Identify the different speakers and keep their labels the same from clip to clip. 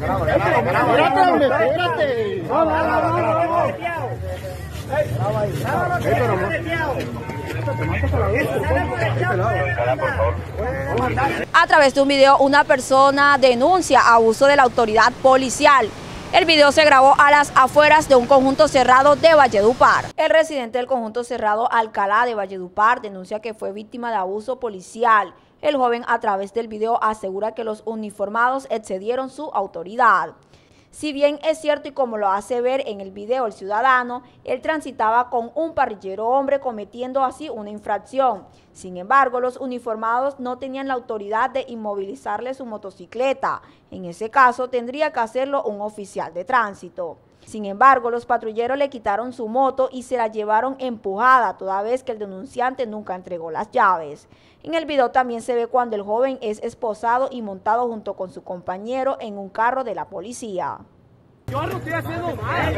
Speaker 1: A través de un video, una persona denuncia abuso de la autoridad policial. El video se grabó a las afueras de un conjunto cerrado de Valledupar. El residente del conjunto cerrado Alcalá de Valledupar denuncia que fue víctima de abuso policial. El joven a través del video asegura que los uniformados excedieron su autoridad. Si bien es cierto y como lo hace ver en el video el ciudadano, él transitaba con un parrillero hombre cometiendo así una infracción. Sin embargo, los uniformados no tenían la autoridad de inmovilizarle su motocicleta. En ese caso, tendría que hacerlo un oficial de tránsito. Sin embargo, los patrulleros le quitaron su moto y se la llevaron empujada, toda vez que el denunciante nunca entregó las llaves. En el video también se ve cuando el joven es esposado y montado junto con su compañero en un carro de la policía.
Speaker 2: Yo no estoy haciendo mal.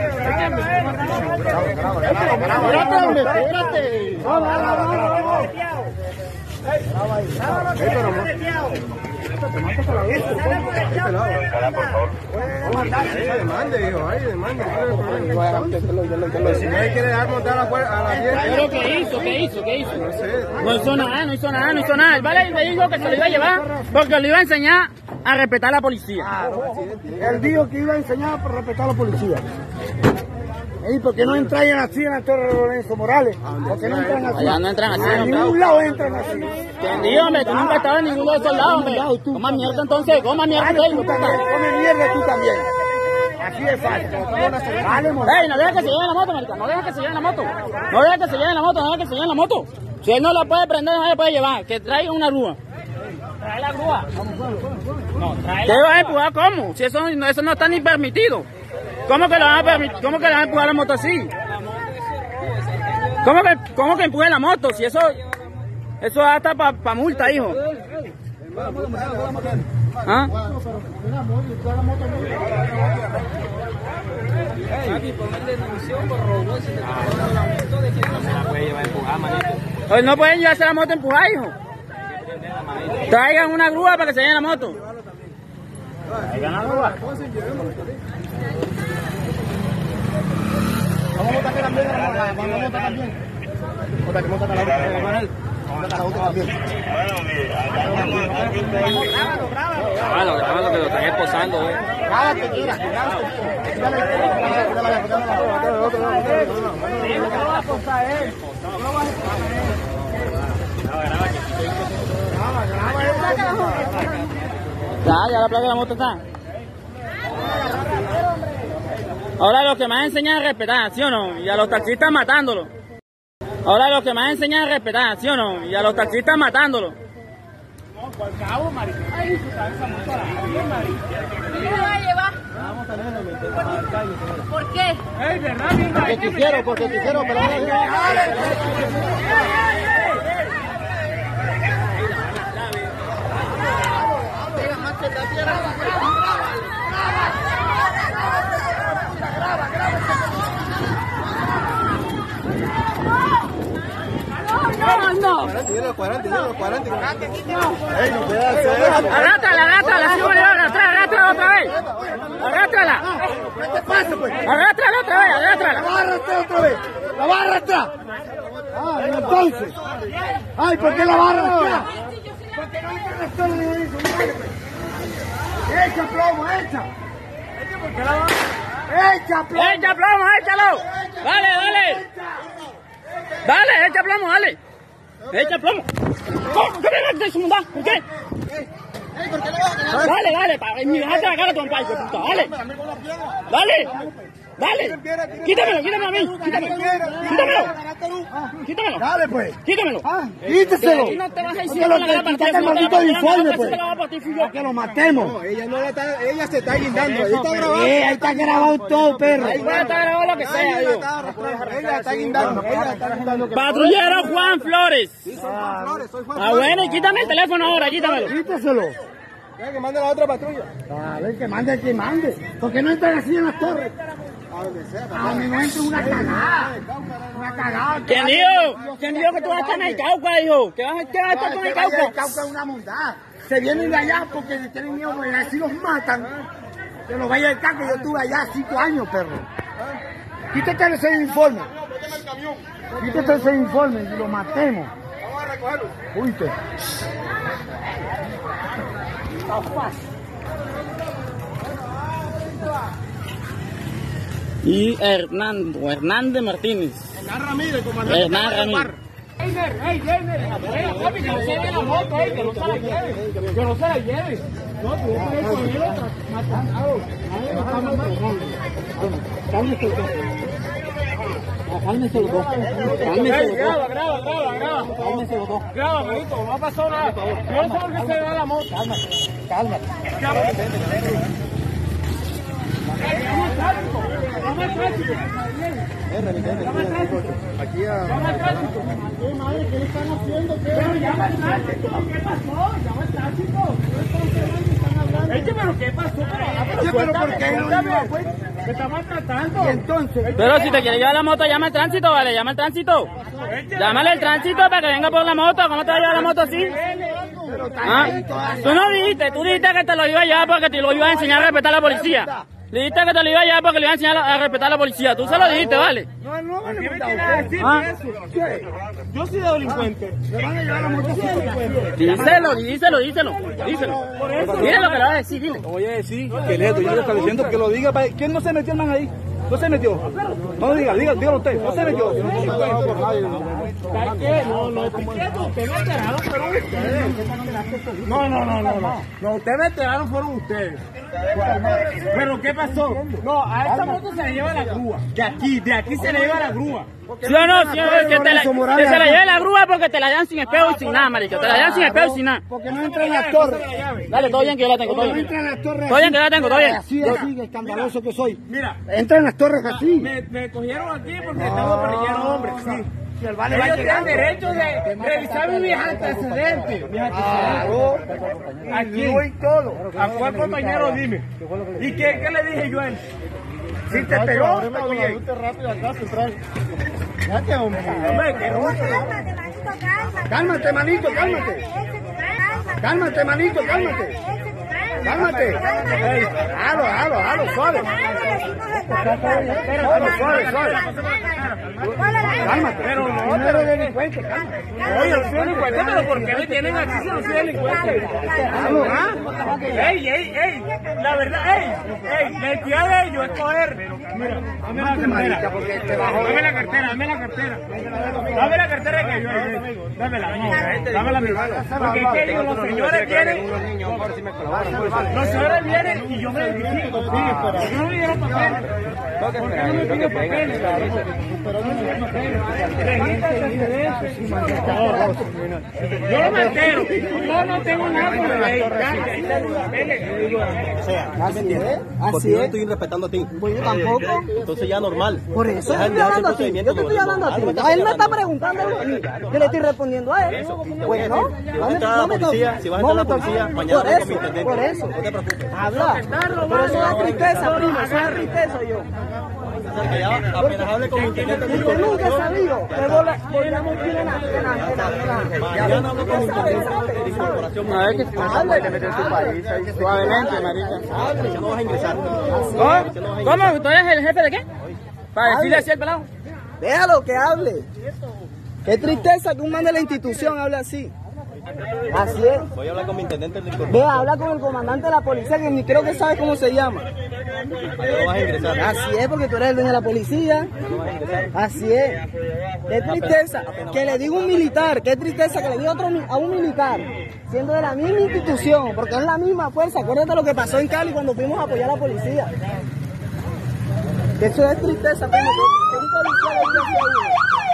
Speaker 3: Si nadie quiere dejar montar a la gente.
Speaker 2: ¿Pero qué hizo?
Speaker 3: No sé.
Speaker 2: No hizo nada. El vale me dijo que se lo iba a llevar porque le iba a enseñar a respetar a la policía.
Speaker 4: Él dijo que iba a enseñar a respetar a la policía. ¿Y por qué no entran así en la Torre Lorenzo Morales? ¿Por qué no entran así?
Speaker 2: Allá no entran así.
Speaker 4: En ningún lado entran así.
Speaker 2: Entendido, hombre, tú nunca estabas en ninguno de esos lados, hombre. Coma mierda entonces, coma mierda.
Speaker 4: Tú también, come mierda tú también. Así es fácil.
Speaker 2: Ey, no dejes que se lleve la moto, marica. No dejes que se lleve la moto. No dejes que se lleve la moto. Si él no la puede prender, no la puede llevar. Que traiga una grúa. ¿Trae la grúa? No, trae la grúa. ¿Qué vas a empujar cómo? Si eso no está ni permitido. ¿Cómo que le van a empujar la moto así? ¿Cómo que empuje la moto? Si eso hasta para multa, hijo. ¿Ah? Pues no pueden llevarse la moto a empujar, hijo. Traigan una grúa para que se lleve la moto. Traigan la grúa.
Speaker 4: Vamos a montar también.
Speaker 2: Grábalo, que lo están esposando, Ya la placa de la moto está. Ahora los que me han enseñado a respetar, ¿sí o no? Y a los taxistas matándolo. Ahora los que me han enseñado a respetar, ¿sí o no? Y a los taxistas matándolo.
Speaker 5: No, por cabo, marica. Ay, esa moto la ¿qué me va a llevar? Vamos a tenerlo. ¿Por qué? Ey, ¿verdad?
Speaker 4: Porque quisiera, pero
Speaker 5: No.
Speaker 2: Agárrala, sí, agárrala otra vez. Agárrala.
Speaker 4: ¿qué pasa, pues?
Speaker 2: Agárrala otra vez.
Speaker 4: La va a arrastrar. Ah, entonces. Ay, ¿por qué la va a arrastrar? Porque no hay que arrastrarla eso. Echa plomo, echa. Echa plomo.
Speaker 2: Échalo. Dale, echa plomo, dale. Echa plomo. ¿Qué me metes su mundá? ¿Por qué? Dale, mi hija te la cara a tu papá, hijo de puta, dale. Quítamelo a mí. Quítamelo.
Speaker 4: Dale, pues.
Speaker 2: Quítamelo.
Speaker 4: Quíteselo.
Speaker 2: No te vas a decir
Speaker 4: que el maldito uniforme, pues.
Speaker 2: Para
Speaker 4: que lo matemos.
Speaker 3: No, ella se está guindando. Ahí está grabado.
Speaker 4: Ahí está grabado todo, perro.
Speaker 2: Ahí puede estar grabado lo que sea, digo.
Speaker 3: Ella está guindando.
Speaker 2: Patrullero Juan Flores.
Speaker 3: Soy Juan Flores.
Speaker 2: Bueno, y quítame el teléfono ahora, quítamelo.
Speaker 4: Quíteselo.
Speaker 3: Que mande la otra patrulla.
Speaker 4: Dale, que mande. ¿Por qué no entran así en las torres? A mí no entra una cagada.
Speaker 2: ¿Quién dijo que tú vas a estar en el Cauca, hijo? ¿Qué vas a estar con el Cauca?
Speaker 4: El Cauca es una mundad. Se vienen de allá porque tienen miedo, porque así los matan. Que lo vaya acá, que yo estuve allá 5 años, perro. Quítate ese informe. Quítate ese informe y lo matemos.
Speaker 3: Vamos a recogerlo.
Speaker 4: Uite.
Speaker 2: Y Hernández Martínez.
Speaker 3: Hernán Ramírez, comandante.
Speaker 2: Hernán Ramírez.
Speaker 5: Papi, que no se lleve la moto, que no se la lleve. Que no se la lleve. No, tú vas a ir con él matado. Cálmese los dos. Cálmese los dos. Graba. Cálmese los dos. Graba, manito, no ha pasado nada. Yo no sé por qué se va la moto. Cálmate. Vamos al tránsito.
Speaker 3: Aquí a...
Speaker 5: Madre, ¿qué le están haciendo? Pero llama al tránsito. ¿Qué pasó? Llama al tránsito. Pero ¿qué pasó?
Speaker 4: Pero ¿por qué no?
Speaker 5: Me está maltratando.
Speaker 4: Y entonces...
Speaker 2: Pero si te quiere llevar la moto, llama al tránsito, vale, llama al tránsito. Llámale al tránsito para que venga por la moto. ¿Cómo te va a llevar la moto así? ¿Ah? Tú no dijiste, tú dijiste que te lo iba a llevar porque te lo iba a enseñar a respetar a la policía. Le dijiste que te lo iba a llevar porque le iba a enseñar a respetar a la policía. Tú se lo dijiste, ¿vale?
Speaker 4: No me
Speaker 5: ¿Qué me
Speaker 4: gusta
Speaker 5: tiene a decir
Speaker 2: ¿Ah?
Speaker 5: eso? Yo soy delincuente.
Speaker 4: Me van a llevar la moto.
Speaker 2: Díselo. Dile lo que le vas a decir, dile.
Speaker 3: Voy a decir que le está diciendo que lo diga. ¿Quién no se metió el man ahí? No se metió. No dígalo usted. No se metió.
Speaker 5: ¿Sabes qué? No, ustedes me enteraron, fueron ustedes. No, ustedes me enteraron, fueron ustedes. Pero ¿qué pasó? No, a esta moto se le lleva la grúa. De aquí se le lleva la grúa.
Speaker 2: ¿Sí o no? ¿Sí o no? Que se la lleve la grúa porque te la dan sin espejo y sin nada, marica. Te la dan sin espejo y sin nada.
Speaker 4: Porque no entra en las torres.
Speaker 2: Dale, todo bien que yo la tengo, todo
Speaker 4: No
Speaker 2: bien.
Speaker 4: entra en las torres.
Speaker 2: Todo bien que yo la tengo, todo bien.
Speaker 4: Así, escandaloso que soy.
Speaker 5: Mira,
Speaker 4: Entra en las torres así.
Speaker 5: me cogieron aquí porque tengo parrillero hombre. Sí.
Speaker 4: Si el vale va
Speaker 5: Ellos tienen
Speaker 4: llegando.
Speaker 5: derecho de revisar mis antecedentes.
Speaker 4: Claro.
Speaker 5: Aquí.
Speaker 4: Y todo.
Speaker 5: ¿A cuál compañero dime? ¿Y qué le dije yo a él?
Speaker 4: Si te pegó,
Speaker 5: Hombre, que no.
Speaker 4: cálmate, manito, cálmate. Cálmate, manito, cálmate. Cálmate. Halo, suave. Suave. Cálmate.
Speaker 5: Pero no,
Speaker 4: No eres delincuente, cálmate.
Speaker 5: Oye, yo soy delincuente, pero ¿por qué me tienen aquí si no soy delincuente? ¿Ah? Ey, la verdad, la identidad de ellos es coger. Mira, dame la cartera. Dame la cartera que yo, dámela, no, dámela a mi mano. Porque es que ellos, los señores vienen, los señores vienen y yo me identifico, sí, pero no me dieron papeles. ¿Por qué no me piden papeles? Yo no me entero, yo no tengo nada con la ley.
Speaker 6: Porque yo no estoy respetando a ti.
Speaker 7: Bueno, tampoco.
Speaker 6: Entonces ya normal.
Speaker 7: Por eso
Speaker 6: Deja
Speaker 7: yo estoy hablando a ti.
Speaker 6: procedimiento
Speaker 7: Yo te estoy hablando a ti. A él me está preguntando a mí. Yo le estoy respondiendo a él. Bueno,
Speaker 6: Si vas a entrar a la policía, mañana
Speaker 7: por
Speaker 6: voy con
Speaker 7: eso,
Speaker 6: mi intendente.
Speaker 7: por eso.
Speaker 6: No te preocupes.
Speaker 7: Habla. Pero eso da tristeza, primo. Eso da tristeza yo.
Speaker 6: O sea, que ya apenas hable con mi intendente.
Speaker 7: Usted nunca ha sabido que volvemos a ir en
Speaker 6: Mañana hablo con mi intendente de incorporación.
Speaker 2: A ver que te metes en tu país, suavemente, marica.
Speaker 6: Ya no vas a ingresar.
Speaker 2: ¿Cómo? ¿Tú eres el jefe de qué? Para decirle así al pelado.
Speaker 7: Déjalo que hable. Qué tristeza que un man de la institución hable así. Así es.
Speaker 6: Voy a hablar con mi intendente de incorporación.
Speaker 7: Ve, habla con el comandante de la policía, que ni creo que sabe cómo se llama.
Speaker 6: Ya no vas a ingresar.
Speaker 7: Así es, porque tú eres el dueño de la policía. Así es. Qué tristeza que le diga un militar, qué tristeza que le diga a un militar, siendo de la misma institución, porque es la misma fuerza. Acuérdate lo que pasó en Cali cuando fuimos a apoyar a la policía. Que eso es tristeza, pero que un policía le diga así a uno.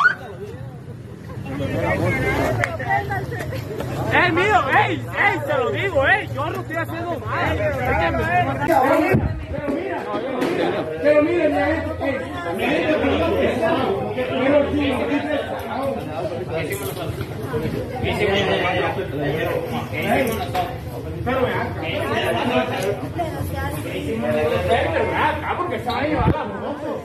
Speaker 5: ¡Ey, mío! ¡Ey! Te lo digo, yo no estoy haciendo mal. Pero mira, porque se va a llevar la moto.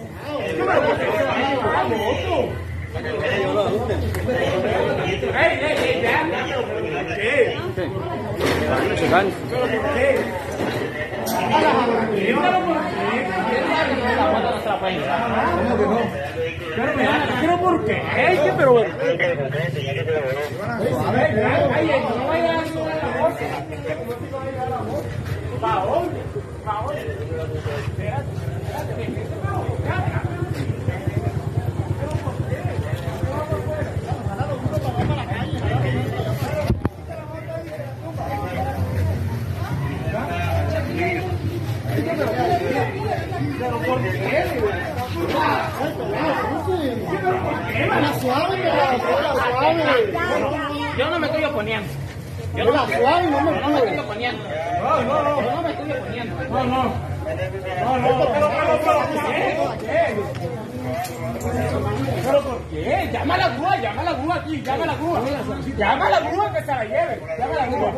Speaker 5: ¿Pero por qué? Pero... A ver, no vaya a... Yo no me estoy oponiendo. Yo no me estoy oponiendo. No me estoy oponiendo. ¿Pero por qué? Llama a la grúa aquí, llama a la grúa. Llama a la grúa que se la lleve. Llama a la grúa.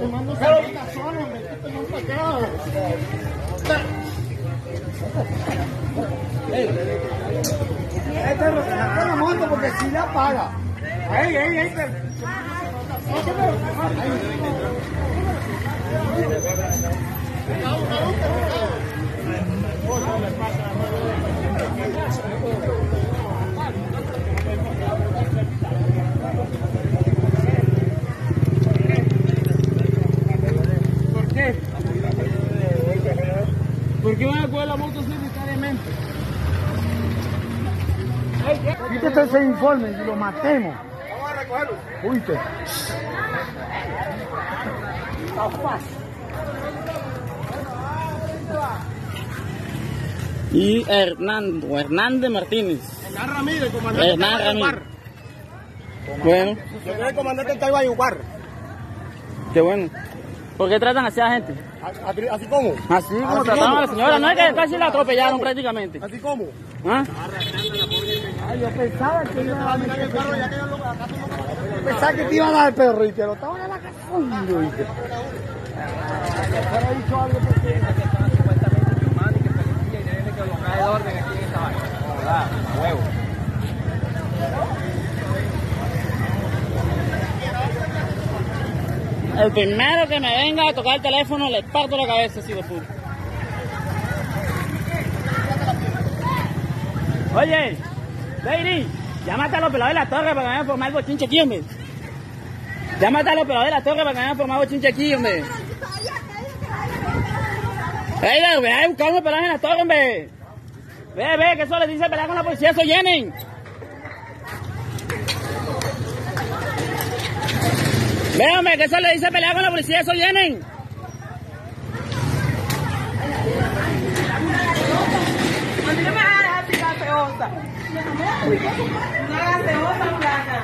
Speaker 4: Este lo saca la moto porque si la paga.
Speaker 5: ¿Por qué? ¿Por qué van a coger la moto necesariamente?
Speaker 4: Quítate ese informe y lo matemos. Vamos a recogerlo. Uite.
Speaker 2: Y Hernández Martínez.
Speaker 4: Hernán Ramírez, comandante.
Speaker 2: Hernán Ramírez. Bueno.
Speaker 4: Yo soy el comandante del Taibayucar.
Speaker 2: Qué bueno. ¿Por qué tratan así a la gente?
Speaker 4: ¿Así como?
Speaker 2: Así como trataban a la señora. No es que casi la atropellaron prácticamente.
Speaker 4: ¿Así como?
Speaker 2: ¿Ah?
Speaker 4: Yo pensaba que iba a pensaba que te iba a dar el perro y te lo estaban en la casa. Pero dicho algo porque...
Speaker 2: El primero que me venga a tocar el teléfono le parto la cabeza así de full. Oye, Lady, llámate a los pelados de la torre para que me vayan a formar bochinche aquí, hombre. Llámate a los pelados de la torre para que me vayan a formar bochinche aquí, hombre. Ve a buscar unos pelados en la torre, hombre. Ve, que eso les dice pelear con la policía, eso llenen. Ve, hombre, que eso le dice pelear con la policía, eso llenen.
Speaker 8: A mí no me vas a dejar picar gaseosa. Una gaseosa plana.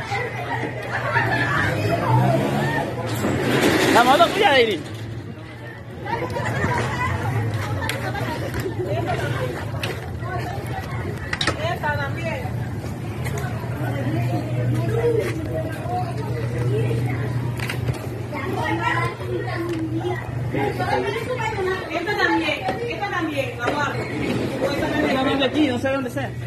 Speaker 2: La moto tuya, David.
Speaker 8: Esta también. Esta también, abajo.
Speaker 2: Aquí, no sé dónde sea.